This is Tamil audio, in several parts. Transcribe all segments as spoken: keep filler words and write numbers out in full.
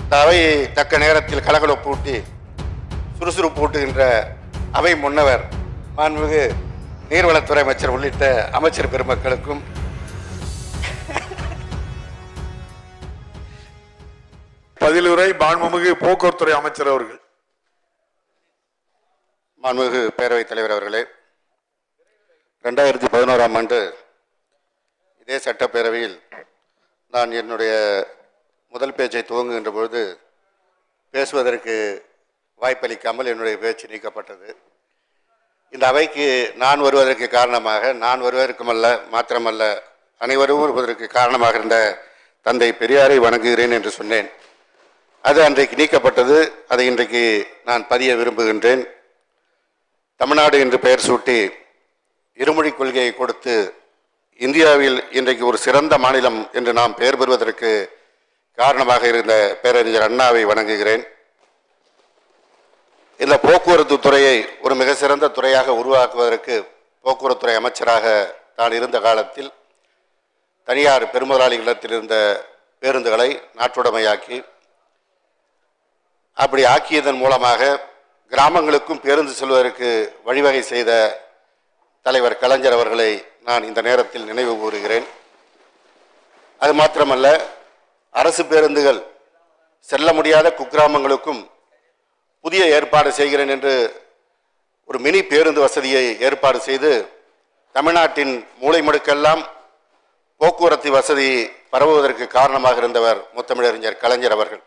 இந்த அவையை தக்க நேரத்தில் கலகலப்பு ஊட்டி சுறுசுறுப்பு ஊட்டுகின்ற அவை முன்னவர் மாண்புமிகு நீர்வளத்துறை அமைச்சர் உள்ளிட்ட அமைச்சர் பெருமக்களுக்கும் பதிலுரை மாண்புமிகு போக்குவரத்துறை அமைச்சர் அவர்கள். மாண்புமிகு பேரவைத் தலைவர் அவர்களே, ரெண்டாயிரத்தி பதினோராம் ஆண்டு இதே சட்டப்பேரவையில் நான் என்னுடைய முதல் பேச்சை துவங்குகின்ற பொழுது பேசுவதற்கு வாய்ப்பளிக்காமல் என்னுடைய பேச்சு நீக்கப்பட்டது. இந்த அவைக்கு நான் வருவதற்கு காரணமாக, நான் வருவதற்குமல்ல மாத்திரமல்ல அனைவரும் வருவதற்கு காரணமாக இருந்த தந்தை பெரியாரை வணங்குகிறேன் என்று சொன்னேன். அது அன்றைக்கு நீக்கப்பட்டது. அதை இன்றைக்கு நான் பதிய விரும்புகின்றேன். தமிழ்நாடு என்று பெயர் சூட்டி இருமொழி கொள்கையை கொடுத்து இந்தியாவில் இன்றைக்கு ஒரு சிறந்த மாநிலம் என்று நாம் பெயர் பெறுவதற்கு காரணமாக இருந்த பேரறிஞர் அண்ணாவை வணங்குகிறேன். இந்த போக்குவரத்து துறையை ஒரு மிக சிறந்த துறையாக உருவாக்குவதற்கு போக்குவரத்துறை அமைச்சராக தான் இருந்த காலத்தில் தனியார் பெருமுதலாளிகளிடத்தில் இருந்த பேருந்துகளை நாட்டுடைமையாக்கி, அப்படி ஆக்கியதன் மூலமாக கிராமங்களுக்கும் பேருந்து செல்வதற்கு வழிவகை செய்த தலைவர் கலைஞர் அவர்களை நான் இந்த நேரத்தில் நினைவு கூறுகிறேன். அது மாத்திரமல்ல, அரசு பேருந்துகள் செல்ல முடியாத குக்கிராமங்களுக்கும் புதிய ஏற்பாடு செய்கிறேன் என்று ஒரு மினி பேருந்து வசதியை ஏற்பாடு செய்து தமிழ்நாட்டின் மூலை முடுக்கெல்லாம் போக்குவரத்து வசதி பரவுவதற்கு காரணமாக இருந்தவர் முத்தமிழறிஞர் கலைஞர் அவர்கள்.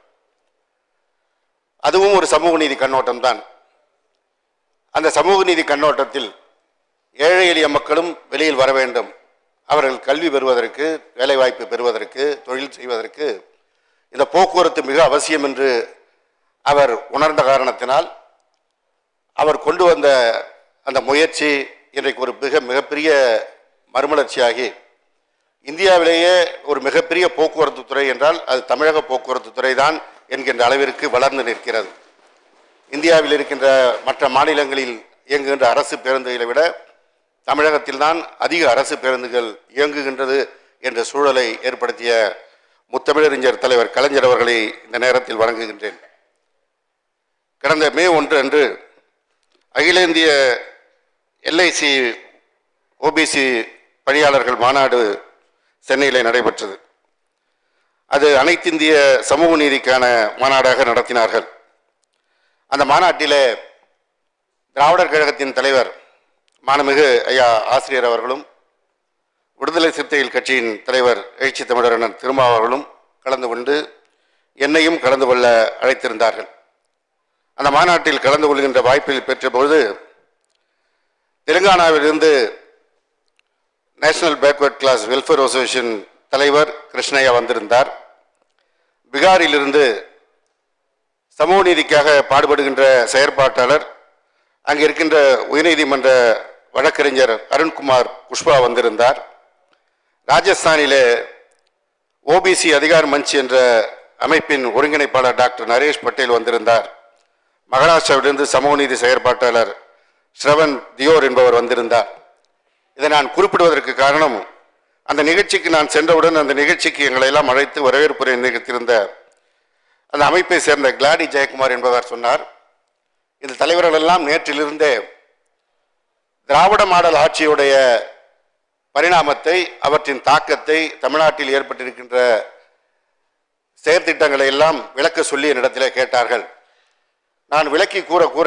அதுவும் ஒரு சமூக நீதி கண்ணோட்டம் தான். அந்த சமூக நீதி கண்ணோட்டத்தில் ஏழை எளிய மக்களும் வெளியில் வர வேண்டும், அவர்கள் கல்வி பெறுவதற்கு, வேலைவாய்ப்பு பெறுவதற்கு, தொழில் செய்வதற்கு இந்த போக்குவரத்து மிக அவசியம் என்று அவர் உணர்ந்த காரணத்தினால் அவர் கொண்டு வந்த அந்த முயற்சி இன்றைக்கு ஒரு மிக மிகப்பெரிய மறுமலர்ச்சியாகி இந்தியாவிலேயே ஒரு மிகப்பெரிய போக்குவரத்து துறை என்றால் அது தமிழக போக்குவரத்து துறை தான் என்கின்ற அளவிற்கு வளர்ந்து நிற்கிறது. இந்தியாவில் இருக்கின்ற மற்ற மாநிலங்களில் இயங்குகின்ற அரசு பேருந்துகளை விட தமிழகத்தில் தான் அதிக அரசு பேருந்துகள் இயங்குகின்றது என்ற சூழலை ஏற்படுத்திய முத்தமிழறிஞர் தலைவர் கலைஞர் அவர்களை இந்த நேரத்தில் வணங்குகின்றேன். கடந்த மே ஒன்று அன்று அகில இந்திய எல்ஐசி ஓபிசி பணியாளர்கள் மாநாடு சென்னையில் நடைபெற்றது. அது அனைத்திந்திய சமூக நீதிக்கான மாநாடாக நடத்தினார்கள். அந்த மாநாட்டிலே திராவிடர் கழகத்தின் தலைவர் மாண்புமிகு ஐயா ஆசிரியர் அவர்களும், விடுதலை சிறுத்தைகள் கட்சியின் தலைவர் எழுச்சி தமிழரண்ணன் திருமாவர்களும் கலந்து கொண்டு என்னையும் கலந்து கொள்ள அழைத்திருந்தார்கள். அந்த மாநாட்டில் கலந்து கொள்கின்ற வாய்ப்பில் பெற்றபோது தெலுங்கானாவிலிருந்து national backward class welfare association தலைவர் கிருஷ்ணய்யா வந்திருந்தார். பீகாரிலிருந்து சமூக நீதிக்காக பாடுபடுகின்ற செயற்பாட்டாளர், அங்கே இருக்கின்ற உயர்நீதிமன்ற வழக்கறிஞர் அருண்குமார் குஷ்பா வந்திருந்தார். ராஜஸ்தானிலே ஓபிசி அதிகார் மஞ்ச் என்ற அமைப்பின் ஒருங்கிணைப்பாளர் டாக்டர் நரேஷ் பட்டேல் வந்திருந்தார். மகாராஷ்டிராவிலிருந்து சமூக நீதி செயற்பாட்டாளர் ஸ்ரவன் தியோர் என்பவர் வந்திருந்தார். இதை நான் குறிப்பிடுவதற்கு காரணம், அந்த நிகழ்ச்சிக்கு நான் சென்றவுடன் அந்த நிகழ்ச்சிக்கு எங்களை எல்லாம் அழைத்து வரவேற்புரை நிகழ்த்தியிருந்த அந்த அமைப்பை சேர்ந்த கிளாடி ஜெயக்குமார் என்பவர் சொன்னார், இந்த தலைவர்கள் எல்லாம் நேற்றிலிருந்தே திராவிட மாடல் ஆட்சியுடைய பரிணாமத்தை, அவற்றின் தாக்கத்தை, தமிழ்நாட்டில் ஏற்பட்டிருக்கின்ற செயற்திட்டங்களை எல்லாம் விளக்க சொல்லி என்னிடத்திலே கேட்டார்கள். நான் விளக்கி கூற கூற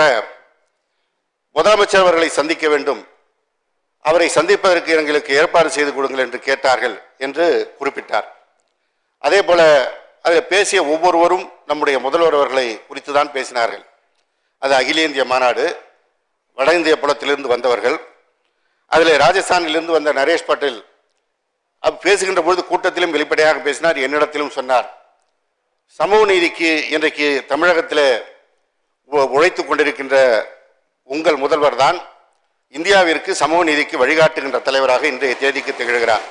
முதலமைச்சர் அவர்களை சந்திக்க வேண்டும், அவரை சந்திப்பதற்கு எங்களுக்கு ஏற்பாடு செய்து கொடுங்கள் என்று கேட்டார்கள் என்று குறிப்பிட்டார். அதே போல அதில் பேசிய ஒவ்வொருவரும் நம்முடைய முதல்வர் அவர்களை குறித்து தான் பேசினார்கள். அது அகில இந்திய மாநாடு, வட இந்திய புலத்திலிருந்து வந்தவர்கள். அதில் ராஜஸ்தானிலிருந்து வந்த நரேஷ் பட்டேல் அப்ப பேசுகின்ற பொழுது கூட்டத்திலும் வெளிப்படையாக பேசினார், என்னிடத்திலும் சொன்னார், சமூக நீதிக்கு இன்றைக்கு தமிழகத்தில் உழைத்து கொண்டிருக்கின்ற உங்கள் முதல்வர் தான் இந்தியாவிற்கு சமூக நீதிக்கு வழிகாட்டுகின்ற தலைவராக இன்றைய தேதிக்கு திகழ்கிறார்.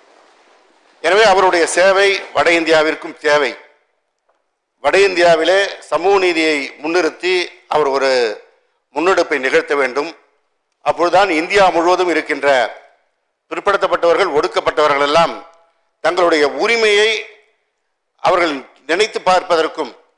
எனவே அவருடைய சேவை வட இந்தியாவிற்கும் தேவை. வட இந்தியாவிலே சமூக நீதியை முன்னிறுத்தி அவர் ஒரு முன்னெடுப்பை நிகழ்த்த வேண்டும். அப்பொழுதுதான் இந்தியா முழுவதும் இருக்கின்ற பிற்படுத்தப்பட்டவர்கள், ஒடுக்கப்பட்டவர்கள் எல்லாம் தங்களுடைய உரிமையை அவர்கள் நினைத்து பார்ப்பதற்கும்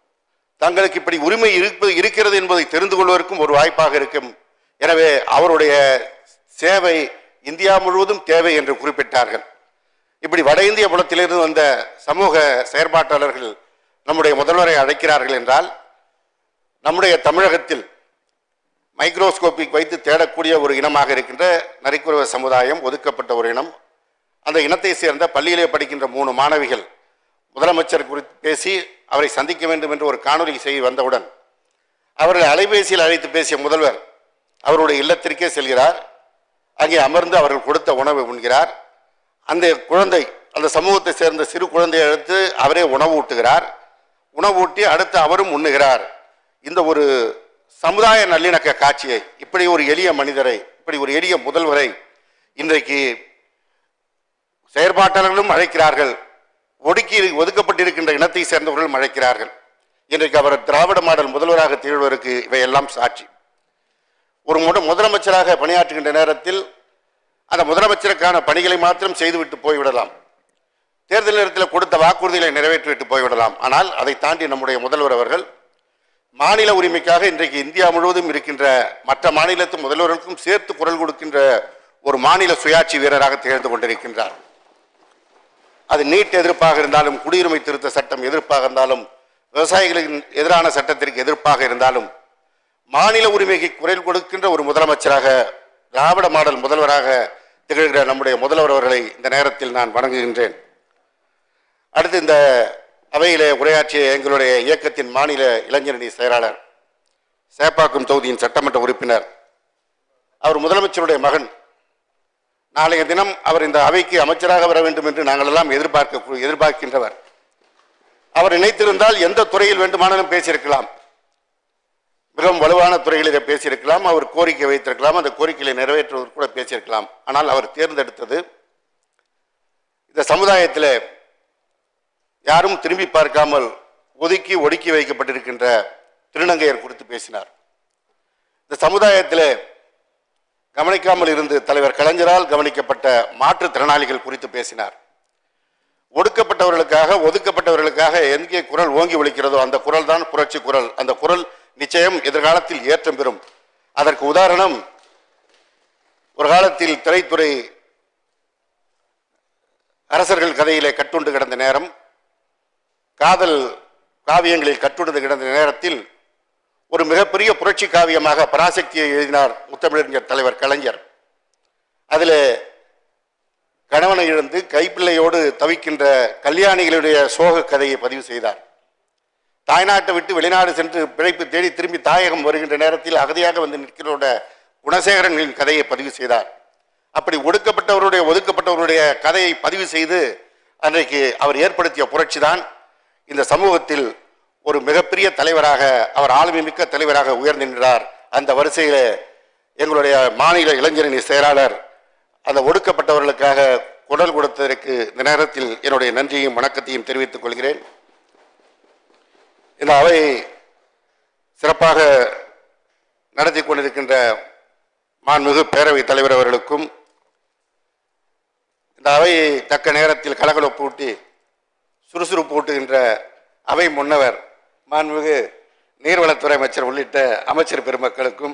தங்களுக்கு இப்படி உரிமை இருப்பது இருக்கிறது என்பதை தெரிந்து கொள்வதற்கும் ஒரு வாய்ப்பாக இருக்கும். எனவே அவருடைய சேவை இந்தியா முழுவதும் தேவை என்று குறிப்பிட்டார்கள். இப்படி வட இந்திய புலத்திலிருந்து வந்த சமூக செயற்பாட்டாளர்கள் நம்முடைய முதல்வரை அழைக்கிறார்கள் என்றால், நம்முடைய தமிழகத்தில் மைக்ரோஸ்கோப்பிக் வைத்து தேடக்கூடிய ஒரு இனமாக இருக்கின்ற நரிக்குறவ சமுதாயம், ஒதுக்கப்பட்ட ஒரு இனம். அந்த இனத்தை சேர்ந்த பள்ளியிலே படிக்கின்ற மூணு மாணவிகள் முதலமைச்சர் குறித்து பேசி அவரை சந்திக்க வேண்டும் என்று ஒரு காணொலி செய்தி வந்தவுடன் அவர்களை அலைபேசியில் அழைத்து பேசிய முதல்வர் அவருடைய இல்லத்திற்கே செல்கிறார். அங்கே அமர்ந்து அவர்கள் கொடுத்த உணவை உண்கிறார். அந்த குழந்தை, அந்த சமூகத்தை சேர்ந்த சிறு குழந்தையை எடுத்து அவரே உணவு ஊட்டுகிறார். உணவு ஊட்டி அடுத்து அவரும் உண்ணுகிறார். இந்த ஒரு சமுதாய நல்லிணக்க காட்சியை, இப்படி ஒரு எளிய மனிதரை, இப்படி ஒரு எளிய முதல்வரை இன்றைக்கு செயற்பாட்டாளர்களும் அழைக்கிறார்கள், ஒடுக்கி ஒதுக்கப்பட்டிருக்கின்ற இனத்தை சேர்ந்தவர்களும் அழைக்கிறார்கள். இன்றைக்கு அவர் திராவிட மாடல் முதல்வராக திகழ்வதற்கு இவையெல்லாம் சாட்சி. ஒரு முட முதலமைச்சராக பணியாற்றுகின்ற நேரத்தில் அந்த முதலமைச்சருக்கான பணிகளை மாத்திரம் செய்துவிட்டு போய்விடலாம், தேர்தல் நேரத்தில் கொடுத்த வாக்குறுதிகளை நிறைவேற்றிவிட்டு போய்விடலாம். ஆனால் அதை தாண்டி நம்முடைய முதல்வர் அவர்கள் மாநில உரிமைக்காக இன்றைக்கு இந்தியா முழுவதும் இருக்கின்ற மற்ற மாநிலத்து முதல்வர்களுக்கும் சேர்த்து குரல் கொடுக்கின்ற ஒரு மாநில சுயாட்சி வீரராக திகழ்ந்து கொண்டிருக்கின்றார். அது நீட் எதிர்ப்பாக இருந்தாலும், குடியுரிமை திருத்த சட்டம் எதிர்ப்பாக இருந்தாலும், விவசாயிகளுக்கு எதிரான சட்டத்திற்கு எதிர்ப்பாக இருந்தாலும், மாநில உரிமைக்கு குரல் கொடுக்கின்ற ஒரு முதலமைச்சராக, திராவிட மாடல் முதல்வராக திகழ்கிற நம்முடைய முதல்வர் அவர்களை இந்த நேரத்தில் நான் வணங்குகின்றேன். அடுத்து இந்த அவையிலே உரையாற்றிய எங்களுடைய இயக்கத்தின் மாநில இளைஞரணி செயலாளர், சேப்பாக்கம் தொகுதியின் சட்டமன்ற உறுப்பினர், அவர் முதலமைச்சருடைய மகன். நாளைய தினம் அவர் இந்த அவைக்கு அமைச்சராக வர வேண்டும் என்று நாங்கள் எல்லாம் எதிர்பார்க்க எதிர்பார்க்கின்றவர். அவர் நினைத்திருந்தால் எந்த துறையில் வேண்டுமானாலும் பேசியிருக்கலாம், மிகவும் வலுவான துறைகளில் பேசியிருக்கலாம், அவர் கோரிக்கை வைத்திருக்கலாம், அந்த கோரிக்கையை நிறைவேற்றுவதற்கு கூட பேசியிருக்கலாம். ஆனால் அவர் தேர்ந்தெடுத்தது இந்த சமுதாயத்தில் யாரும் திரும்பி பார்க்காமல் ஒதுக்கி ஒடுக்கி வைக்கப்பட்டிருக்கின்ற திருநங்கையர் குறித்து பேசினார். இந்த சமுதாயத்தில் கவனிக்காமல் இருந்து தலைவர் கலைஞரால் கவனிக்கப்பட்ட மாற்றுத்திறனாளிகள் குறித்து பேசினார். ஒடுக்கப்பட்டவர்களுக்காக, ஒதுக்கப்பட்டவர்களுக்காக எங்கே குரல் ஓங்கி ஒலிக்கிறதோ அந்த குரல் தான் புரட்சி குரல். அந்த குரல் நிச்சயம் எதிர்காலத்தில் ஏற்றம் பெறும். அதற்கு உதாரணம், ஒரு காலத்தில் திரைத்துறை அரசர்கள் கதையிலே கட்டுண்டு கிடந்த நேரம், காதல் காவியங்களில் கட்டுண்டு கிடந்த நேரத்தில் ஒரு மிகப்பெரிய புரட்சி காவியமாக பராசக்தியை எழுதினார் முத்தமிழறிஞர் தலைவர் கலைஞர். அதில் கணவனை இழந்து கைப்பிள்ளையோடு தவிக்கின்ற கல்யாணிகளுடைய சோக கதையை பதிவு செய்தார். தாய்நாட்டை விட்டு வெளிநாடு சென்று பிழைப்பு தேடி திரும்பி தாயகம் வருகின்ற நேரத்தில் அகதியாக வந்து நிற்கிறோட குணசேகரனின் கதையை பதிவு செய்தார். அப்படி ஒடுக்கப்பட்டவருடைய ஒதுக்கப்பட்டவருடைய கதையை பதிவு செய்து அன்றைக்கு அவர் ஏற்படுத்திய புரட்சி தான் இந்த சமூகத்தில் ஒரு மிகப்பெரிய தலைவராக, அவர் ஆளுமை மிக்க தலைவராக உயர்ந்து நின்றார். அந்த வரிசையில் எங்களுடைய மாநில இளைஞரணி செயலாளர் அந்த ஒடுக்கப்பட்டவர்களுக்காக குரல் கொடுத்ததற்கு இந்த நேரத்தில் என்னுடைய நன்றியையும் வணக்கத்தையும் தெரிவித்துக் கொள்கிறேன். இந்த அவை சிறப்பாக நடத்தி கொண்டிருக்கின்ற மாண்புமிகு பேரவைத் தலைவர் அவர்களுக்கும், இந்த அவையை தக்க நேரத்தில் கலகலப்பு ஊட்டி சுறுசுறுப்பு ஊட்டுகின்ற அவை முன்னவர் மாண்புமிகு நீர்வளத்துறை அமைச்சர் உள்ளிட்ட அமைச்சர் பெருமக்களுக்கும்,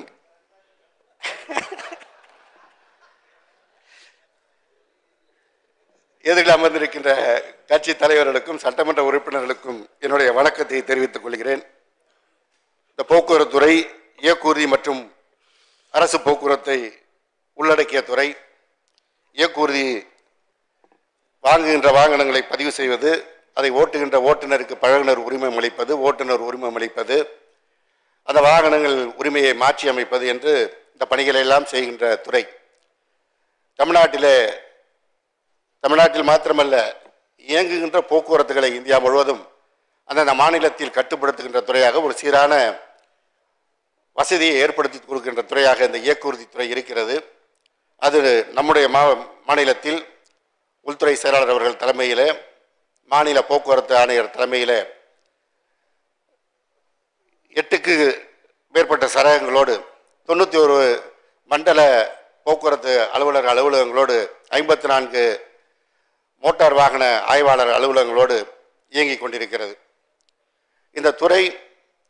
எதிரில் அமர்ந்திருக்கின்ற கட்சி தலைவர்களுக்கும் சட்டமன்ற உறுப்பினர்களுக்கும் என்னுடைய வணக்கத்தை தெரிவித்துக் கொள்கிறேன். இந்த போக்குவரத்துறை இயக்குறுதி மற்றும் அரசு போக்குவரத்தை உள்ளடக்கிய துறை. இயக்குறுதி வாங்குகின்ற வாகனங்களை பதிவு செய்வது, அதை ஓட்டுகின்ற ஓட்டுநருக்கு பழகுனர் உரிமம் அளிப்பது, ஓட்டுநர் உரிமம் அளிப்பது, அந்த வாகனங்கள் உரிமையை மாற்றி அமைப்பது என்று இந்த பணிகளை எல்லாம் செய்கின்ற துறை. தமிழ்நாட்டிலே தமிழ்நாட்டில் மாத்திரமல்ல, இயங்குகின்ற போக்குவரத்துகளை இந்தியா முழுவதும் அந்தந்த மாநிலத்தில் கட்டுப்படுத்துகின்ற துறையாக, ஒரு சீரான வசதியை ஏற்படுத்தி கொடுக்கின்ற துறையாக இந்த இயக்குறுதி துறை இருக்கிறது. அது நம்முடைய மா மாநிலத்தில் உள்துறை செயலாளர் அவர்கள் தலைமையில், மாநில போக்குவரத்து ஆணையர் தலைமையில் எட்டுக்கு மேற்பட்ட சரகங்களோடு தொண்ணூற்றி ஒரு மண்டல போக்குவரத்து அலுவலர் அலுவலகங்களோடு ஐம்பத்தி நான்கு மோட்டார் வாகன ஆய்வாளர் அலுவலகங்களோடு இயங்கிக் கொண்டிருக்கிறது. இந்த துறை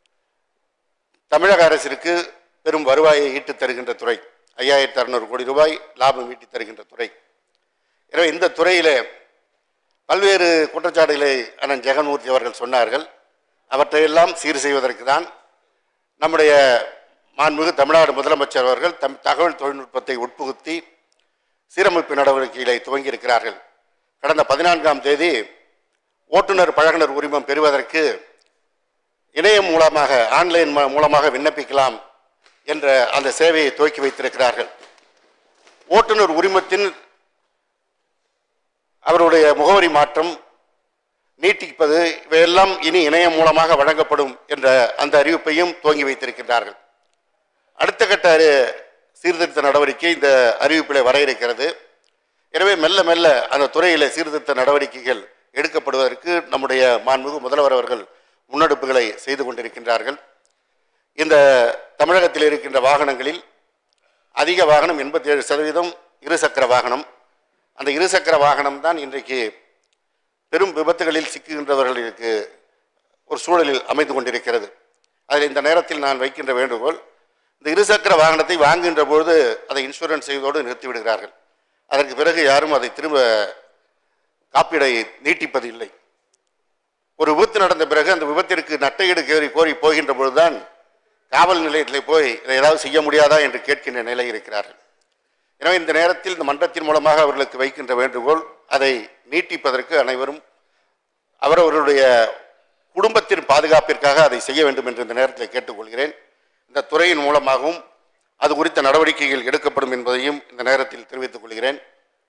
தமிழக அரசிற்கு பெரும் வருவாயை ஈட்டுத் தருகின்ற துறை. ஐயாயிரத்தி அறுநூறு கோடி ரூபாய் லாபம் ஈட்டி தருகின்ற துறை. எனவே இந்த துறையிலே பல்வேறு குற்றச்சாட்டுகளை அண்ணன் ஜெகன்மூர்த்தி அவர்கள் சொன்னார்கள். அவற்றையெல்லாம் சீர் செய்வதற்கு தான் நம்முடைய மாண்புமிகு தமிழ்நாடு முதலமைச்சர் அவர்கள் தம் தகவல் தொழில்நுட்பத்தை உட்புகுத்தி சீரமைப்பு நடவடிக்கைகளை துவங்கி இருக்கிறார்கள். கடந்த பதினான்காம் தேதி ஓட்டுநர் பழகுனர் உரிமம் பெறுவதற்கு இணையம் மூலமாக ஆன்லைன் மூலமாக விண்ணப்பிக்கலாம் என்ற அந்த சேவையை துவக்கி வைத்திருக்கிறார்கள். ஓட்டுநர் உரிமத்தின் அவருடைய முகவரி மாற்றம் நீட்டிப்பது இவையெல்லாம் இனி இணையம் மூலமாக வழங்கப்படும் என்ற அந்த அறிவிப்பையும் துவங்கி வைத்திருக்கின்றார்கள். அடுத்த கட்ட சீர்திருத்த நடவடிக்கை இந்த அறிவிப்பில் வர இருக்கிறது. எனவே மெல்ல மெல்ல அந்த துறையில் சீர்திருத்த நடவடிக்கைகள் எடுக்கப்படுவதற்கு நம்முடைய மாண்புமிகு முதல்வர் அவர்கள் முன்னெடுப்புகளை செய்து கொண்டிருக்கின்றார்கள். இந்த தமிழகத்தில் இருக்கின்ற வாகனங்களில் அதிக வாகனம் எண்பத்தி ஏழு சதவீதம் இருசக்கர வாகனம். அந்த இருசக்கர வாகனம் தான் இன்றைக்கு பெரும் விபத்துகளில் சிக்குகின்றவர்களுக்கு ஒரு சூழலில் அமைந்து கொண்டிருக்கிறது. அதில் இந்த நேரத்தில் நான் வைக்கின்ற வேண்டுகோள், இந்த இருசக்கர வாகனத்தை வாங்குகின்ற பொழுது அதை இன்சூரன்ஸ் செய்வதோடு நிறுத்திவிடுகிறார்கள். அதற்கு பிறகு யாரும் அதை திரும்ப காப்பீடை நீட்டிப்பது இல்லை. ஒரு விபத்து நடந்த பிறகு அந்த விபத்திற்கு நட்டையீடு கோரி கோரி போகின்ற பொழுதுதான் காவல் நிலையத்தில் போய் இதை ஏதாவது செய்ய முடியாதா என்று கேட்கின்ற நிலை இருக்கிறார்கள். எனவே இந்த நேரத்தில் இந்த மன்றத்தின் மூலமாக அவர்களுக்கு வைக்கின்ற வேண்டுகோள், அதை நீட்டிப்பதற்கு அனைவரும் அவரவர்களுடைய குடும்பத்தின் பாதுகாப்பிற்காக அதை செய்ய வேண்டும் என்று இந்த நேரத்தில் கேட்டுக்கொள்கிறேன். இந்த துறையின் மூலமாகவும் அது குறித்த நடவடிக்கைகள் எடுக்கப்படும் என்பதையும் இந்த நேரத்தில் தெரிவித்துக் கொள்கிறேன்.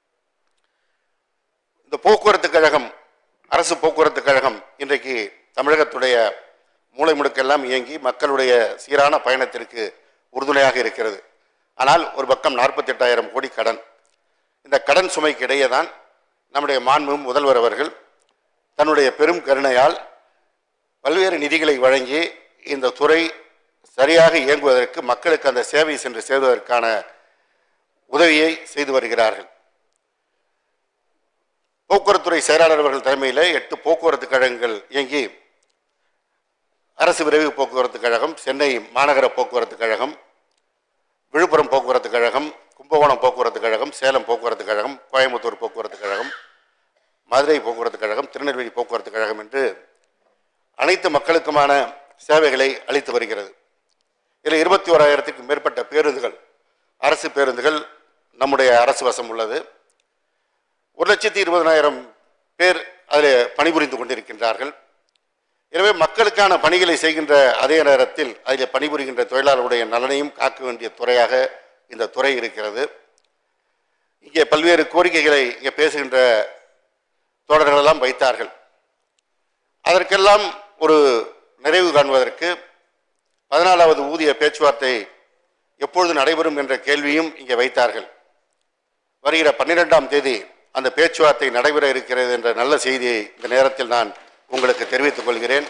இந்த போக்குவரத்து கழகம், அரசு போக்குவரத்து கழகம் இன்றைக்கு தமிழகத்துடைய மூலை முடுக்கெல்லாம் இயங்கி மக்களுடைய சீரான பயணத்திற்கு உறுதுணையாக இருக்கிறது. ஆனால் ஒரு பக்கம் நாற்பத்தி எட்டாயிரம் கோடி கடன். இந்த கடன் சுமைக்கு இடையே தான் நம்முடைய மாண்புமிகு முதல்வர் அவர்கள் தன்னுடைய பெரும் கருணையால் பல்வேறு நிதிகளை வழங்கி இந்த துறை சரியாக இயங்குவதற்கு, மக்களுக்கு அந்த சேவை சென்று சேர்வதற்கான உதவியை செய்து வருகிறார்கள். போக்குவரத்துறை செயலாளர் அவர்கள் தலைமையில் எட்டு போக்குவரத்து கழகங்கள் இயங்கி அரசு விரைவு போக்குவரத்து கழகம், சென்னை மாநகர போக்குவரத்து கழகம், விழுப்புரம் போக்குவரத்து கழகம், கும்பகோணம் போக்குவரத்து கழகம், சேலம் போக்குவரத்து கழகம், கோயம்புத்தூர் போக்குவரத்து கழகம், மதுரை போக்குவரத்து கழகம், திருநெல்வேலி போக்குவரத்து கழகம் என்று அனைத்து மக்களுக்குமான சேவைகளை அளித்து வருகிறது. இதில் இருபத்தி ஓராயிரத்துக்கும் மேற்பட்ட பேருந்துகள், அரசு பேருந்துகள் நம்முடைய அரசு வசம் உள்ளது. ஒரு லட்சத்தி இருபதனாயிரம் பேர் அதில் பணிபுரிந்து கொண்டிருக்கின்றார்கள். எனவே மக்களுக்கான பணிகளை செய்கின்ற அதே நேரத்தில் அதில் பணிபுரிகின்ற தொழிலாளர்களுடைய நலனையும் காக்க வேண்டிய துறையாக இந்த துறை இருக்கிறது. இங்கே பல்வேறு கோரிக்கைகளை இங்கே பேசுகின்ற தோழர்களெல்லாம் வைத்தார்கள். அதற்கெல்லாம் ஒரு நிறைவு காண்பதற்கு பதினாலாவது ஊதிய பேச்சுவார்த்தை எப்பொழுது நடைபெறும் என்ற கேள்வியும் இங்கே வைத்தார்கள். வருகிற பன்னிரெண்டாம் தேதி அந்த பேச்சுவார்த்தை நடைபெற இருக்கிறது என்ற நல்ல செய்தியை இந்த நேரத்தில் நான் உங்களுக்கு தெரிவித்துக் கொள்கிறேன்.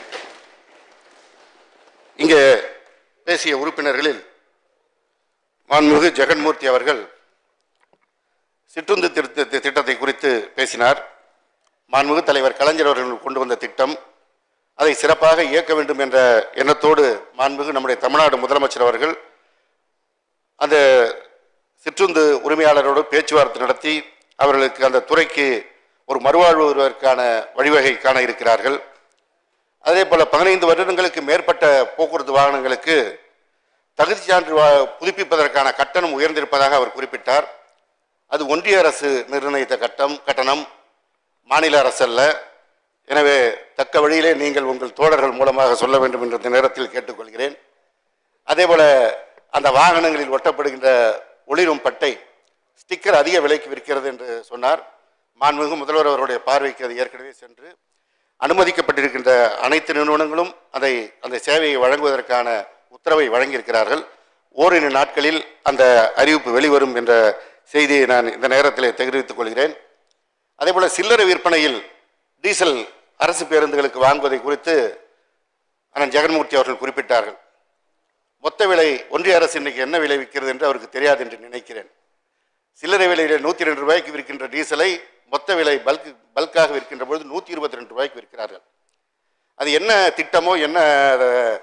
இங்கே பேசிய உறுப்பினர்களில் மாண்புமிகு ஜெகன்மூர்த்தி அவர்கள் சிற்றுந்து திருத்த திட்டத்தை குறித்து பேசினார். மாண்புமிகு தலைவர் கலைஞர் அவர்கள் கொண்டு வந்த திட்டம், அதை சிறப்பாக இயக்க வேண்டும் என்ற எண்ணத்தோடு மாண்புமிகு நம்முடைய தமிழ்நாடு முதலமைச்சர் அவர்கள் அந்த சிற்றுந்து உரிமையாளரோடு பேச்சுவார்த்தை நடத்தி அவர்களுக்கு அந்த துறைக்கு ஒரு மறுவாழ்வு வருவதற்கான வழிவகை காண இருக்கிறார்கள். அதே போல பதினைந்து வருடங்களுக்கு மேற்பட்ட போக்குவரத்து வாகனங்களுக்கு தகுதி சான்று புதுப்பிப்பதற்கான கட்டணம் உயர்ந்திருப்பதாக அவர் குறிப்பிட்டார். அது ஒன்றிய அரசு நிர்ணயித்த கட்டம் கட்டணம், மாநில அரசு அல்ல. எனவே தக்க வழியிலே நீங்கள் உங்கள் தோழர்கள் மூலமாக சொல்ல வேண்டும் என்ற இந்த நேரத்தில் கேட்டுக்கொள்கிறேன். அதே போல அந்த வாகனங்களில் ஒட்டப்படுகின்ற ஒளிரும் பட்டை ஸ்டிக்கர் அதிக விலைக்கு விற்கிறது என்று சொன்னார். மாண்புமிகு முதல்வர் அவருடைய பார்வைக்கு அது ஏற்கனவே சென்று அனுமதிக்கப்பட்டிருக்கின்ற அனைத்து நிறுவனங்களும் அதை அந்த சேவையை வழங்குவதற்கான உத்தரவை வழங்கியிருக்கிறார்கள். ஓரிரு நாட்களில் அந்த அறிவிப்பு வெளிவரும் என்ற செய்தியை நான் இந்த நேரத்தில் தெரிவித்துக் கொள்கிறேன். அதே போல சில்லறை விற்பனையில் டீசல் அரசு பேருந்துகளுக்கு வாங்குவதை குறித்து அண்ணன் ஜெகன்மூர்த்தி அவர்கள் குறிப்பிட்டார்கள். மொத்த விலை ஒன்றிய அரசு இன்றைக்கு என்ன விலை விற்கிறது என்று அவருக்கு தெரியாது என்று நினைக்கிறேன். சில்லறை விலையில் நூற்றி ரெண்டு ரூபாய்க்கு விற்கின்ற டீசலை மொத்த விலை பல்க் பல்காக விற்கின்ற பொழுது நூற்றி இருபத்தி ரெண்டு ரூபாய்க்கு விற்கிறார்கள். அது என்ன திட்டமோ என்ன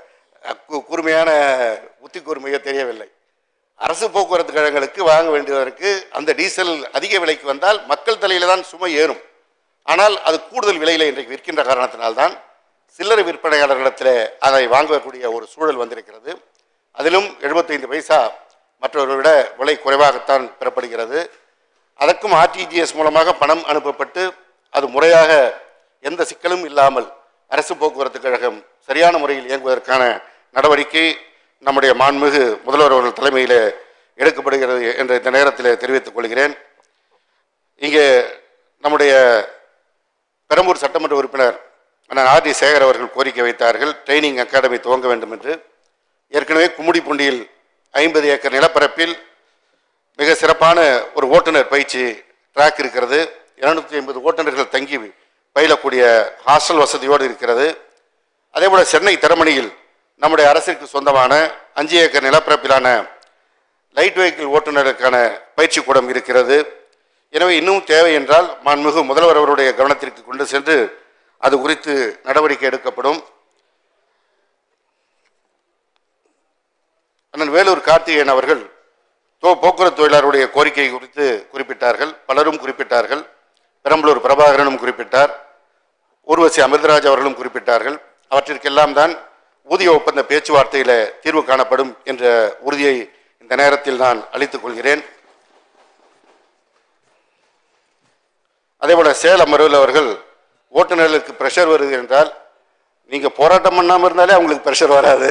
கூர்மையான புத்தி கூர்மையோ தெரியவில்லை. அரசு போக்குவரத்து கழகங்களுக்கு வாங்க வேண்டியதற்கு அந்த டீசல் அதிக விலைக்கு வந்தால் மக்கள் தலையில தான் சுமை ஏறும். ஆனால் அது கூடுதல் விலையில் இன்றைக்கு விற்கின்ற காரணத்தினால்தான் சில்லறை விற்பனையாளர்களிடத்தில் அதை வாங்கக்கூடிய ஒரு சூழல் வந்திருக்கிறது. அதிலும் எழுபத்தைந்து பைசா மற்றவர்களை விட விலை குறைவாகத்தான் பெறப்படுகிறது. அதற்கும் ஆர்டிஜிஎஸ் மூலமாக பணம் அனுப்பப்பட்டு அது முறையாக எந்த சிக்கலும் இல்லாமல் அரசு போக்குவரத்து கழகம் சரியான முறையில் இயங்குவதற்கான நடவடிக்கை நம்முடைய மாண்புமிகு முதல்வர் அவர்கள் தலைமையில் எடுக்கப்படுகிறது என்ற இந்த நேரத்தில் தெரிவித்துக் கொள்கிறேன். இங்கே நம்முடைய பெரம்பூர் சட்டமன்ற உறுப்பினர் அண்ணன் ஆர் டி சேகர் அவர்கள் கோரிக்கை வைத்தார்கள், ட்ரைனிங் அகாடமி துவங்க வேண்டும் என்று. ஏற்கனவே கும்மிடிப்பூண்டியில் ஐம்பது ஏக்கர் நிலப்பரப்பில் மிக சிறப்பான ஒரு ஓட்டுநர் பயிற்சி ட்ராக் இருக்கிறது. இருநூத்தி ஐம்பது ஓட்டுநர்கள் தங்கி பயிலக்கூடிய ஹாஸ்டல் வசதியோடு இருக்கிறது. அதே போல சென்னை தரமணியில் நம்முடைய அரசிற்கு சொந்தமான அஞ்சு ஏக்கர் நிலப்பரப்பிலான லைட் வெஹிக்கிள் ஓட்டுநருக்கான பயிற்சி கூடம் இருக்கிறது. எனவே இன்னும் தேவை என்றால் மாண்புமிகு முதல்வர் அவருடைய கவனத்திற்கு கொண்டு சென்று அது குறித்து நடவடிக்கை எடுக்கப்படும். அண்ணன் வேலூர் கார்த்திகேயன் அவர்கள் போக்குவரத்து தொழிலாளருடைய கோரிக்கை குறித்து குறிப்பிட்டார்கள். பலரும் குறிப்பிட்டார்கள். பெரம்பலூர் பிரபாகரனும் குறிப்பிட்டார். ஊர்வசி அமிர்தராஜ் அவர்களும் குறிப்பிட்டார்கள். அவற்றிற்கெல்லாம் தான் ஊதிய ஒப்பந்த பேச்சுவார்த்தையில் தீர்வு காணப்படும் என்ற உறுதியை இந்த நேரத்தில் நான் அளித்துக் கொள்கிறேன். அதேபோல சேலம் மருவில் அவர்கள் ஓட்டுநர்களுக்கு பிரஷர் வருது என்றால் நீங்க போராட்டம் பண்ணாமல் இருந்தாலே அவங்களுக்கு பிரஷர் வராது.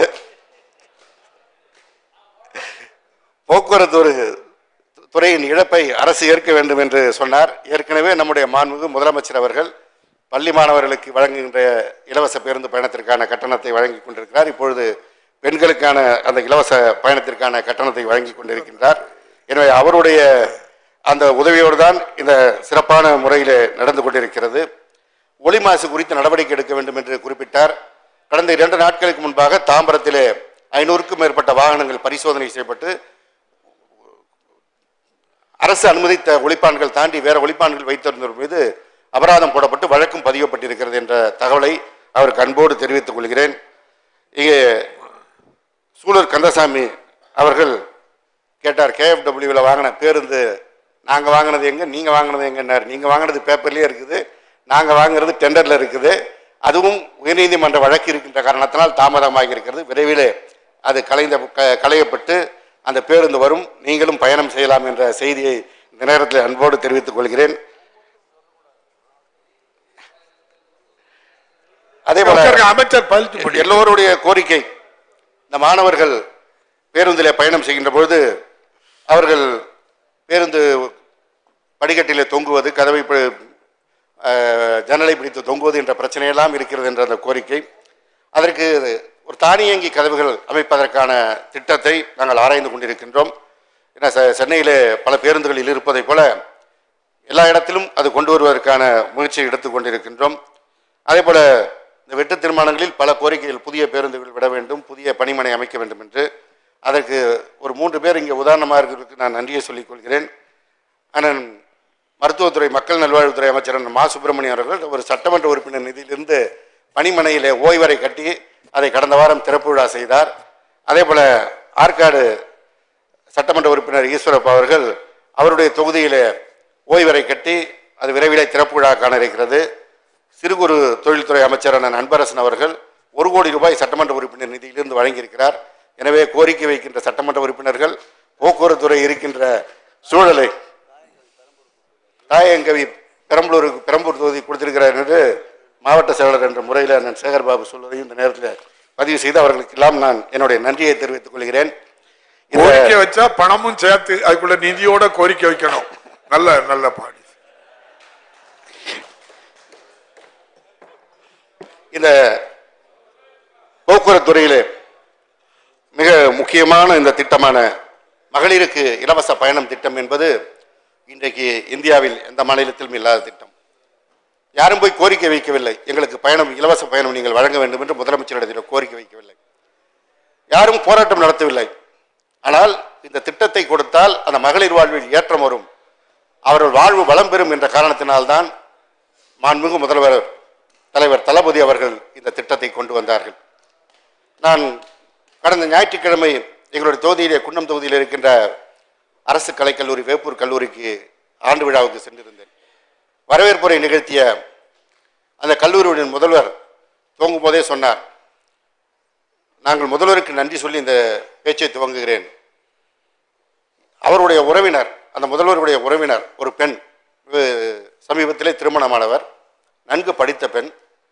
போக்குவரத்து ஒரு துறையின் இழப்பை அரசு ஏற்க வேண்டும் என்று சொன்னார். ஏற்கனவே நம்முடைய மாண்புமிகு முதலமைச்சர் அவர்கள் பள்ளி மாணவர்களுக்கு வழங்குகின்ற இலவச பேருந்து பயணத்திற்கான கட்டணத்தை வழங்கி கொண்டிருக்கிறார். இப்பொழுது பெண்களுக்கான அந்த இலவச பயணத்திற்கான கட்டணத்தை வழங்கி கொண்டிருக்கின்றார். எனவே அவருடைய அந்த உதவியோடு தான் இந்த சிறப்பான முறையில் நடந்து கொண்டிருக்கிறது. ஒளி மாசு குறித்து நடவடிக்கை எடுக்க வேண்டும் என்று குறிப்பிட்டார். கடந்த இரண்டு நாட்களுக்கு முன்பாக தாம்பரத்திலே ஐநூறுக்கும் மேற்பட்ட வாகனங்கள் பரிசோதனை செய்யப்பட்டு அரசு அனுமதித்த ஒளிப்பான்கள் தாண்டி வேற ஒளிப்பான்கள் வைத்திருந்தவர் மீது அபராதம் போடப்பட்டு வழக்கும் பதியப்பட்டிருக்கிறது என்ற தகவலை அவருக்கு அன்போடு தெரிவித்துக் கொள்கிறேன். இங்கே சூலூர் கந்தசாமி அவர்கள் கேட்டார், கேஎஃப்டபிள்யூவில் வாங்கின பேருந்து நாங்கள் வாங்கினது எங்கே, நீங்கள் வாங்கினது எங்கன்னார். நீங்கள் வாங்கினது பேப்பர்லேயே இருக்குது, நாங்கள் வாங்குறது டெண்டரில் இருக்குது. அதுவும் உயர்நீதிமன்ற வழக்கு இருக்கின்ற காரணத்தினால் தாமதமாகி இருக்கிறது. விரைவில் அது கலைந்த களையப்பட்டு அந்த பேருந்து வரும், நீங்களும் பயணம் செய்யலாம் என்ற செய்தியை இந்த நேரத்தில் அன்போடு தெரிவித்துக் கொள்கிறேன். அதே போல அமைச்சர் எல்லோருடைய கோரிக்கை, இந்த மாணவர்கள் பேருந்திலே பயணம் செய்கின்ற பொழுது அவர்கள் பேருந்து படிக்கட்டிலே தொங்குவது, கதவை ஜன்னலை பிடித்து தொங்குவது என்ற பிரச்சனையெல்லாம் இருக்கிறது என்ற அந்த கோரிக்கை. அதற்கு ஒரு தானியங்கி கதவுகள் அமைப்பதற்கான திட்டத்தை நாங்கள் ஆராய்ந்து கொண்டிருக்கின்றோம். ஏன்னா சென்னையிலே பல பேருந்துகளில் இருப்பதை போல எல்லா இடத்திலும் அது கொண்டு வருவதற்கான முயற்சியை எடுத்துக் கொண்டிருக்கின்றோம். அதே போல இந்த வெட்டு தீர்மானங்களில் பல கோரிக்கைகள், புதிய பேருந்துகள் விட வேண்டும், புதிய பணிமனை அமைக்க வேண்டும் என்று. அதற்கு ஒரு மூன்று பேர் இங்கே உதாரணமாக இருக்கிறதுக்கு நான் நன்றியை சொல்லிக் கொள்கிறேன். ஆனால் மருத்துவத்துறை மக்கள் நல்வாழ்வுத்துறை அமைச்சர் மா சுப்பிரமணியம் அவர்கள் ஒரு சட்டமன்ற உறுப்பினர் நிதியிலிருந்து பணிமனையிலே ஓய்வறை கட்டி அதை கடந்த வாரம் திறப்பு விழா செய்தார். அதே போல ஆற்காடு சட்டமன்ற உறுப்பினர் ஈஸ்வரப்பா அவர்கள் அவருடைய தொகுதியிலே ஓய்வறை கட்டி அது விரைவில் திறப்பு விழா காண இருக்கிறது. சிறு குறு தொழில்துறை அமைச்சரான அன்பரசன் அவர்கள் ஒரு கோடி ரூபாய் சட்டமன்ற உறுப்பினர் நிதியிலிருந்து வழங்கியிருக்கிறார். எனவே கோரிக்கை வைக்கின்ற சட்டமன்ற உறுப்பினர்கள் போக்குவரத்துறை இருக்கின்ற சூழலை தாயங்கவி பெரம்பலூருக்கு பெரம்பூர் தொகுதி கொடுத்திருக்கிறார் என்று மாவட்ட செயலர் என்ற முறையில் நான் சேகர்பாபு சொல்வதையும் இந்த நேரத்தில் பதிவு செய்து அவர்களுக்கு எல்லாம் நான் என்னுடைய நன்றியை தெரிவித்துக் கொள்கிறேன். கோரிக்கை வச்சா பணமும் சேர்த்து அதுக்குள்ள நிதியோட கோரிக்கை வைக்கணும். நல்ல நல்ல பாடி. இந்த போக்குவரத்து துறையிலே மிக முக்கியமான இந்த திட்டமான மகளிருக்கு இலவச பயணம் திட்டம் என்பது இன்றைக்கு இந்தியாவில் எந்த மாநிலத்திலும் இல்லாத திட்டம். யாரும் போய் கோரிக்கை வைக்கவில்லை, எங்களுக்கு பயணம் இலவச பயணம் நீங்கள் வழங்க வேண்டும் என்று முதலமைச்சரிடத்தில் கோரிக்கை வைக்கவில்லை. யாரும் போராட்டம் நடத்தவில்லை. ஆனால் இந்த திட்டத்தை கொடுத்தால் அந்த மகளிர் வாழ்வில் ஏற்றம் வரும், அவர்கள் வாழ்வு வளம் பெறும் என்ற காரணத்தினால்தான் மாண்புமிகு முதல்வர் தலைவர் தளபதி அவர்கள் இந்த திட்டத்தை கொண்டு வந்தார்கள். நான் கடந்த ஞாயிற்றுக்கிழமை எங்களுடைய தொகுதியிலே குன்னம் தொகுதியில் இருக்கின்ற அரசு கலைக்கல்லூரி வேப்பூர் கல்லூரிக்கு ஆண்டு விழாவுக்கு சென்றிருந்தேன். வரவேற்புரை நிகழ்த்திய அந்த கல்லூரியுடைய முதல்வர் துவங்கும் போதே சொன்னார், நாங்கள் முதல்வருக்கு நன்றி சொல்லி இந்த பேச்சை துவங்குகிறேன். அவருடைய உறவினர், அந்த முதல்வருடைய உறவினர் ஒரு பெண், சமீபத்திலே திருமணமானவர், நன்கு படித்த பெண்.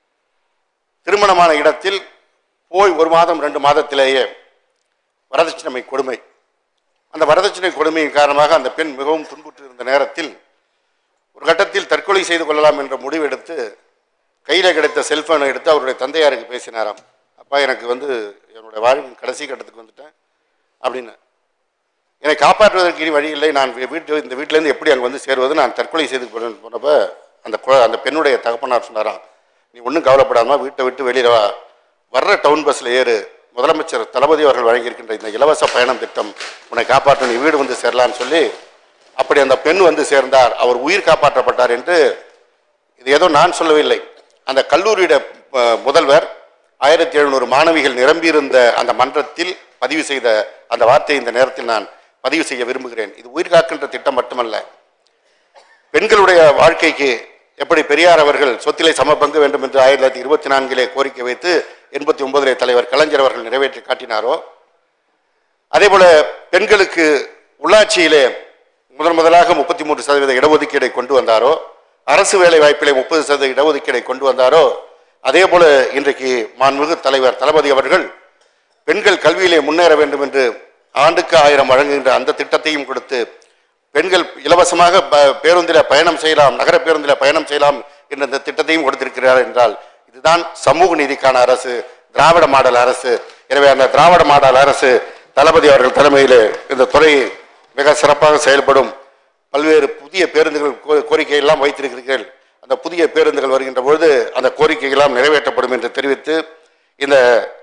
திருமணமான இடத்தில் போய் ஒரு மாதம் ரெண்டு மாதத்திலேயே வரதட்சணை கொடுமை. அந்த வரதட்சணை கொடுமையின் காரணமாக அந்த பெண் மிகவும் துன்புற்று இருந்த நேரத்தில் ஒரு கட்டத்தில் தற்கொலை செய்து கொள்ளலாம் என்ற முடிவு எடுத்து கையில் கிடைத்த செல்போனை எடுத்து அவருடைய தந்தையாருக்கு பேசினாராம். அப்பா, எனக்கு வந்து என்னுடைய வாழ்வின் கடைசி கட்டத்துக்கு வந்துட்டேன் அப்படின்னு, என்னை காப்பாற்றுவதற்கு இனி வழி இல்லை, நான் வீட்டு இந்த வீட்டிலேருந்து எப்படி அங்கே வந்து சேருவது, நான் தற்கொலை செய்து கொள்ளேன்னு போனப்போ அந்த அந்த பெண்ணுடைய தகப்பனார் சொன்னாராம், நீ ஒன்றும் கவலைப்படாமல் வீட்டை விட்டு வெளியில் வா, வர்ற டவுன் பஸ்ஸில் ஏறு, முதலமைச்சர் தளபதி அவர்கள் வழங்கியிருக்கின்ற இந்த இலவச பயணம் திட்டம் உன்னை காப்பாற்ற நீ வீடு வந்து சேரலான்னு சொல்லி அப்படி அந்த பெண் வந்து சேர்ந்தார். அவர் உயிர் காப்பாற்றப்பட்டார் என்று, இது ஏதோ நான் சொல்லவில்லை, அந்த கல்லூரியுடைய முதல்வர் ஆயிரத்தி எழுநூறு மாணவிகள் நிரம்பியிருந்த அந்த மன்றத்தில் பதிவு செய்த அந்த வார்த்தையை இந்த நேரத்தில் நான் பதிவு செய்ய விரும்புகிறேன். இது உயிர் காக்கின்ற திட்டம் மட்டுமல்ல, பெண்களுடைய வாழ்க்கைக்கு எப்படி பெரியார் அவர்கள் சொத்திலே சம பங்கு வேண்டும் என்று ஆயிரத்தி தொள்ளாயிரத்தி இருபத்தி நான்கிலே கோரிக்கை வைத்து எண்பத்தி ஒன்பதிலே தலைவர் கலைஞர் அவர்கள் நிறைவேற்றி காட்டினாரோ, அதே போல பெண்களுக்கு உள்ளாட்சியிலே முதன் முதலாக முப்பத்தி மூன்று சதவீத இடஒதுக்கீடை கொண்டு வந்தாரோ, அரசு வேலை வாய்ப்பிலே முப்பது சதவீத இடஒதுக்கீடை கொண்டு வந்தாரோ, அதே போல இன்றைக்கு மாண்புமிகு தலைவர் தளபதி அவர்கள் பெண்கள் கல்வியிலே முன்னேற வேண்டும் என்று ஆண்டுக்கு ஆயிரம் வழங்குகின்ற அந்த திட்டத்தையும் கொடுத்து பெண்கள் இலவசமாக பேருந்தில் பயணம் செய்யலாம், நகர பேருந்தில் பயணம் செய்யலாம் என்ற இந்த திட்டத்தையும் கொடுத்திருக்கிறார் என்றால் இதுதான் சமூக நீதிக்கான அரசு, திராவிட மாடல் அரசு. எனவே அந்த திராவிட மாடல் அரசு தளபதி அவர்கள் தலைமையில் இந்த துறை மிக சிறப்பாக செயல்படும். பல்வேறு புதிய பேருந்துகள் கோரிக்கை எல்லாம் வைத்திருக்கிறீர்கள், அந்த புதிய பேருந்துகள் வருகின்ற பொழுது அந்த கோரிக்கைகளாம் நிறைவேற்றப்படும் என்று தெரிவித்து இந்த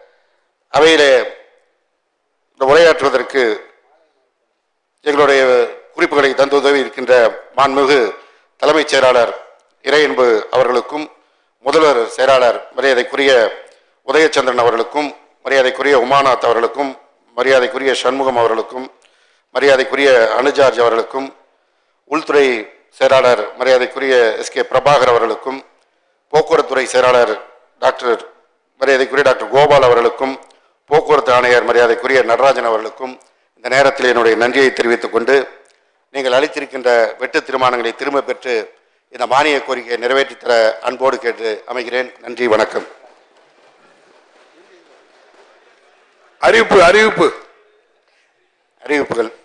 அவையிலே இந்த உரையாற்றுவதற்கு எங்களுடைய குறிப்புகளை தந்து உதவி இருக்கின்ற மாண்புமிகு தலைமைச் செயலாளர் இறையன்பு அவர்களுக்கும், முதல்வர் செயலாளர் மரியாதைக்குரிய உதயச்சந்திரன் அவர்களுக்கும், மரியாதைக்குரிய உமாநாத் அவர்களுக்கும், மரியாதைக்குரிய சண்முகம் அவர்களுக்கும், மரியாதைக்குரிய அனுஜார்ஜ் அவர்களுக்கும், உள்துறை செயலாளர் மரியாதைக்குரிய எஸ் கே பிரபாகர் அவர்களுக்கும், போக்குவரத்துறை செயலாளர் டாக்டர் மரியாதைக்குரிய டாக்டர் கோபால் அவர்களுக்கும், போக்குவரத்து ஆணையர் மரியாதைக்குரிய நடராஜன் அவர்களுக்கும் இந்த நேரத்தில் என்னுடைய நன்றியை தெரிவித்துக் கொண்டு, நீங்கள் அளித்திருக்கின்ற வெட்டு தீர்மானங்களை திரும்ப பெற்று இந்த மானிய கோரிக்கையை நிறைவேற்றித்தர அன்போடு கேட்டு அமைகிறேன். நன்றி, வணக்கம். அறிவிப்பு அறிவிப்பு அறிவிப்புகள்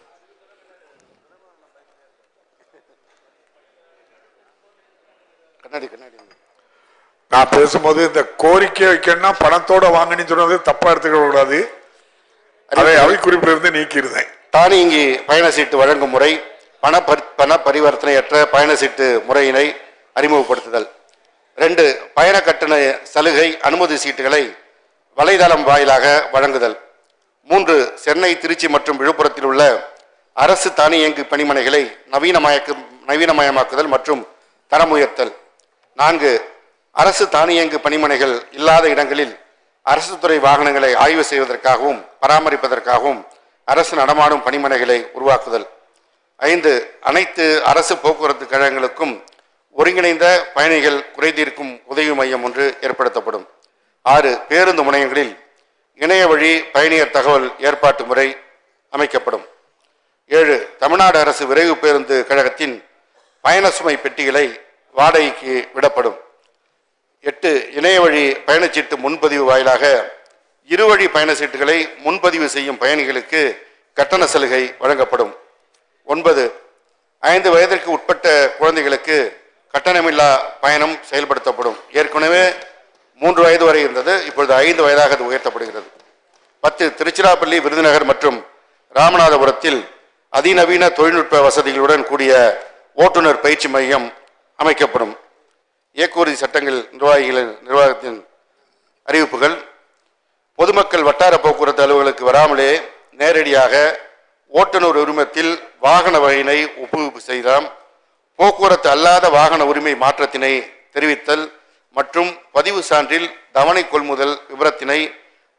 கண்ணாடி கண்ணாடி நான் பேசும்போது இந்த கோரிக்கை வைக்கணும்னா பணத்தோட வாங்கன்னு சொன்னது தப்பா எடுத்துக்க கூடாது. அதை அவை குறிப்பிலிருந்து நீக்கிருந்தேன். தானியங்கி பயண சீட்டு வழங்கும் முறை, பண பண பரிவர்த்தனையற்ற பயண சீட்டு முறையினை அறிமுகப்படுத்துதல். ரெண்டு, பயண கட்டண சலுகை அனுமதி சீட்டுகளை வலைதளம் வாயிலாக வழங்குதல். மூன்று, சென்னை, திருச்சி மற்றும் விழுப்புரத்தில் உள்ள அரசு தானியங்கி பணிமனைகளை நவீனமயக்கு நவீனமயமாக்குதல் மற்றும் தரம் உயர்த்தல். நான்கு, அரசு தானியங்கு பணிமனைகள் இல்லாத இடங்களில் அரசு துறை வாகனங்களை ஆய்வு செய்வதற்காகவும் பராமரிப்பதற்காகவும் அரசு நடமாடும் பணிமனைகளை உருவாக்குதல். ஐந்து, அனைத்து அரசு போக்குவரத்து கழகங்களுக்கும் ஒருங்கிணைந்த பயணிகள் குறைதீர்க்கும் உதவி மையம் ஒன்று ஏற்படுத்தப்படும். ஆறு, பேருந்து முனையங்களில் இணைய வழி பயணியர் தகவல் ஏற்பாட்டு முறை அமைக்கப்படும். ஏழு, தமிழ்நாடு அரசு விரைவு பேருந்து கழகத்தின் பயண சுமை பெட்டிகளை வாடகைக்கு விடப்படும். எட்டு, இணைய வழி பயணச்சீட்டு முன்பதிவு வாயிலாக இருவழி பயண சீட்டுகளை முன்பதிவு செய்யும் பயணிகளுக்கு கட்டண சலுகை வழங்கப்படும். ஒன்பது, ஐந்து வயதிற்கு உட்பட்ட குழந்தைகளுக்கு கட்டணமில்லா பயணம் செயல்படுத்தப்படும். ஏற்கனவே மூன்று வயது வரை இருந்தது, இப்பொழுது ஐந்து வயதாக அது உயர்த்தப்படுகிறது. பத்து, திருச்சிராப்பள்ளி, விருதுநகர் மற்றும் ராமநாதபுரத்தில் அதிநவீன தொழில்நுட்ப வசதிகளுடன் கூடிய ஓட்டுநர் பயிற்சி மையம் அமைக்கப்படும். இயக்குறுதி சட்டங்கள் நிர்வாகிகளின் நிர்வாகத்தின் அறிவிப்புகள். பொதுமக்கள் வட்டார போக்குவரத்து அலுவலர்களுக்கு வராமலே நேரடியாக ஓட்டுநர் உரிமத்தில் வாகன வகையினை ஒப்புவிப்பு செய்யலாம். போக்குவரத்து அல்லாத வாகன உரிமை மாற்றத்தினை தெரிவித்தல் மற்றும் பதிவு சான்றில் தவணை கொள்முதல் விவரத்தினை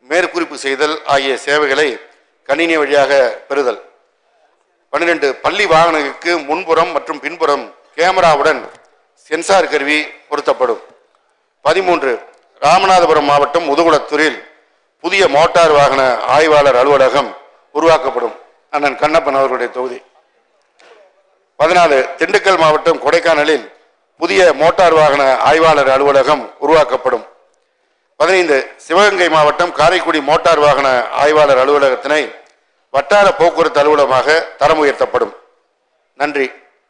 மேற்குறிப்பு செய்தல் ஆகிய சேவைகளை கணினி வழியாக பெறுதல். பன்னிரண்டு பள்ளி வாகனங்களுக்கு முன்புறம் மற்றும் பின்புறம் கேமராவுடன் சென்சார் கருவி பொருத்தப்படும். பதிமூன்று ராமநாதபுரம் மாவட்டம் முதுகுளத்தூரில் புதிய மோட்டார் வாகன ஆய்வாளர் அலுவலகம் உருவாக்கப்படும். அண்ணன் கண்ணப்பன் அவர்களுடைய தொகுதி. பதினாலு திண்டுக்கல் மாவட்டம் கொடைக்கானலில் புதிய மோட்டார் வாகன ஆய்வாளர் அலுவலகம் உருவாக்கப்படும். பதினைந்து சிவகங்கை மாவட்டம் காரைக்குடி மோட்டார் வாகன ஆய்வாளர் அலுவலகத்தினை வட்டார போக்குவரத்து அலுவலகமாக தரம் உயர்த்தப்படும். நன்றி.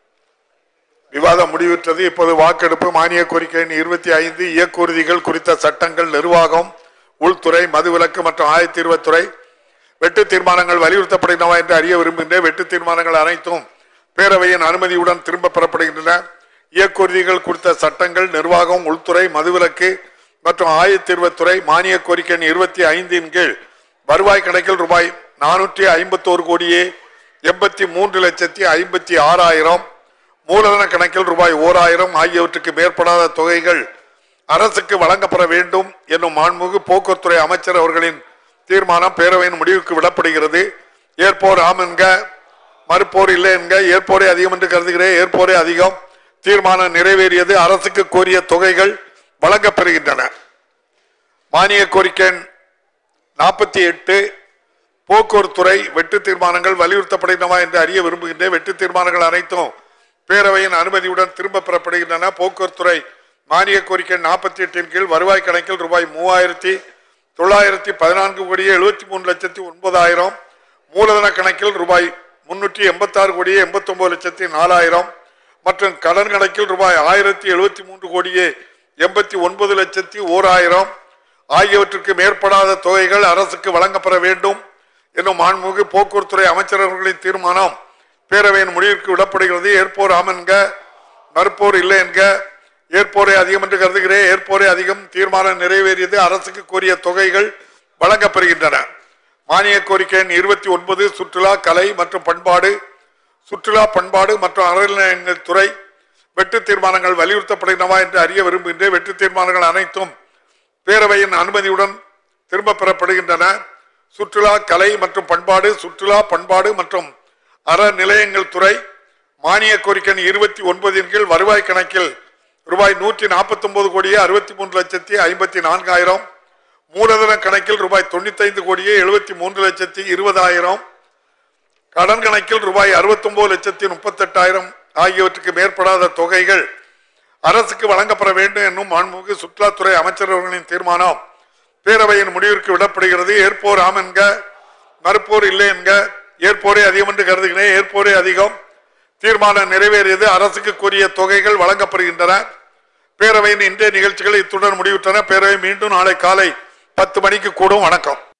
விவாதம் முடிவுற்றது. இப்போது வாக்கெடுப்பு. மானிய கோரிக்கை இருபத்தி ஐந்து இயக்குறுதிகள் குறித்த சட்டங்கள், நிர்வாகம், உள்துறை, மதுவிலக்கு மற்றும் ஆயத்த தீர்வுத்துறை வெட்டு தீர்மானங்கள் வலியுறுத்தப்படுகின்றன என்று அறிய விரும்புகின்றேன். வெட்டு தீர்மானங்கள் அனைத்தும் பேரவையின் அனுமதியுடன் திரும்ப பெறப்படுகின்றன. இயக்குறுதிகள் குறித்த சட்டங்கள், நிர்வாகம், உள்துறை, மதுவிலக்கு மற்றும் ஆயத்த தீர்வுத்துறை மானிய கோரிக்கை இருபத்தி ஐந்தின் கீழ் வருவாய் கணக்கில் ரூபாய் நானூற்றி ஐம்பத்தி ஒரு கோடியே எண்பத்தி மூன்று லட்சத்தி ஐம்பத்தி ஆறாயிரம், மூலதன கணக்கில் ரூபாய் ஓராயிரம் ஆகியவற்றுக்கு மேற்படாத தொகைகள் அரசுக்கு வழங்கப்பட வேண்டும் என்னும் மாண்புமிகு போக்குவரத்துறை அமைச்சர் அவர்களின் தீர்மானம் பேரவையின் முடிவுக்கு விடப்படுகிறது. ஏற்போர் ஆம் என்க, மறுப்போர் இல்லை என்க. ஏற்போரே அதிகம் என்று கருதுகிறேன். ஏற்போரே அதிகம். தீர்மானம் நிறைவேறியது. அரசுக்கு கோரிய தொகைகள் வழங்கப்பெறுகின்றன. மானிய கோரிக்கை நாற்பத்தி எட்டு போக்குவரத்துறை வெட்டு தீர்மானங்கள் வலியுறுத்தப்படுகின்றன என்று அறிய விரும்புகின்றேன். வெட்டு தீர்மானங்கள் அனைத்தும் பேரவையின் அனுமதியுடன் திரும்ப பெறப்படுகின்றன. போக்குவரத்துறை மானிய கோரிக்கை நாற்பத்தி எட்டின் கீழ் வருவாய் கணக்கில் ரூபாய் மூவாயிரத்தி தொள்ளாயிரத்தி பதினான்கு கோடியே எழுபத்தி மூணு லட்சத்தி ஒன்பதாயிரம், மூலதன கணக்கில் ரூபாய் முன்னூற்றி எண்பத்தி ஆறு கோடியே எண்பத்தி ஒன்பது லட்சத்தி நாலாயிரம் மற்றும் கடன் கணக்கில் ரூபாய் ஆயிரத்தி எழுபத்தி மூன்று கோடியே எண்பத்தி ஒன்பது லட்சத்தி ஓராயிரம் ஆகியவற்றுக்கு மேற்படாத தொகைகள் அரசுக்கு வழங்கப்பட வேண்டும் என்னும் மாண்புமிகு போக்குவரத்துறை அமைச்சரவர்களின் தீர்மானம் பேரவையின் முடிவிற்கு விடப்படுகிறது. ஏற்போர் ஆம் என்க, மறுப்போர் இல்லை என்க. ஏற்போரே அதிகம் என்று கருதுகிறேன். ஏற்போரே அதிகம். தீர்மானம் நிறைவேறியது. அரசுக்கு கோரிய தொகைகள் வழங்கப்பெறுகின்றன. மானிய கோரிக்கை இருபத்தி ஒன்பது சுற்றுலா, கலை மற்றும் பண்பாடு சுற்றுலா பண்பாடு மற்றும் அறநிலையங்கள் துறை வெட்டு தீர்மானங்கள் வலியுறுத்தப்படுகின்றன என்று அறிய விரும்புகின்றேன். வெட்டு தீர்மானங்கள் அனைத்தும் பேரவையின் அனுமதியுடன் திரும்ப பெறப்படுகின்றன. சுற்றுலா, கலை மற்றும் பண்பாடு சுற்றுலா பண்பாடு மற்றும் அறநிலையங்கள் துறை மானிய கோரிக்கை இருபத்தி ஒன்பதின் கீழ் வருவாய் கணக்கில் ரூபாய் நூற்றி நாற்பத்தி ஒன்பது கோடியே அறுபத்தி மூன்று லட்சத்தி ஐம்பத்தி நான்காயிரம், மூலதன கணக்கில் ரூபாய் தொண்ணூத்தி ஐந்து கோடியே எழுபத்தி மூன்று லட்சத்தி இருபதாயிரம், கடன் கணக்கில் ரூபாய் அறுபத்தி ஒன்பது லட்சத்தி முப்பத்தி எட்டாயிரம் ஆகியவற்றுக்கு மேற்படாத தொகைகள் அரசுக்கு வழங்கப்பட வேண்டும் என்னும் மாண்புமிகு சுற்றுலாத்துறை அமைச்சரவர்களின் தீர்மானம் பேரவையின் முடிவிற்கு விடப்படுகிறது. ஏற்போர் ஆம் என்க, மறுப்போர் இல்லை என்க. ஏற்போரே அதிகம் என்று கருதுகிறேன். ஏற்போரே அதிகம். தீர்மானம் நிறைவேறியது. அரசுக்கு கோரிய தொகைகள் வழங்கப்படுகின்றன. பேரவையின் இன்றைய நிகழ்ச்சிகள் இத்துடன் முடிவுற்றன. பேரவை மீண்டும் நாளை காலை பத்து மணிக்கு கூடும். வணக்கம்.